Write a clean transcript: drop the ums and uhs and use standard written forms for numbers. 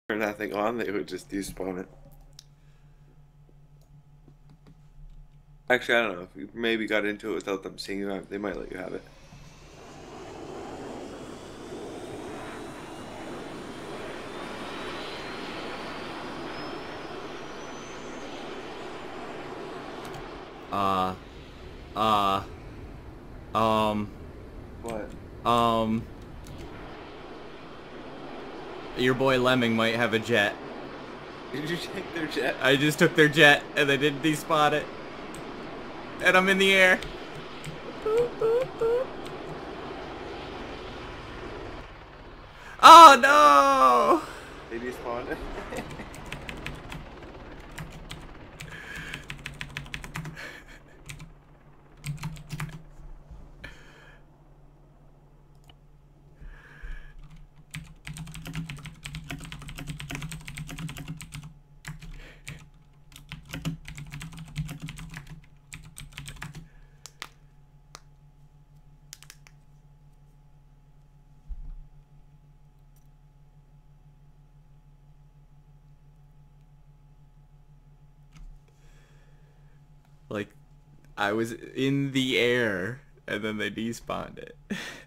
turn that thing on, they would just despawn it. Actually, I don't know. If you maybe got into it without them seeing you, they might let you have it. Uh, uh, um, What? um, your boy Lemming might have a jet. Did you take their jet? I just took their jet and they didn't despawn it. And I'm in the air. Boop, boop, boop. Oh no! They despawned it. Like, I was in the air and then they despawned it.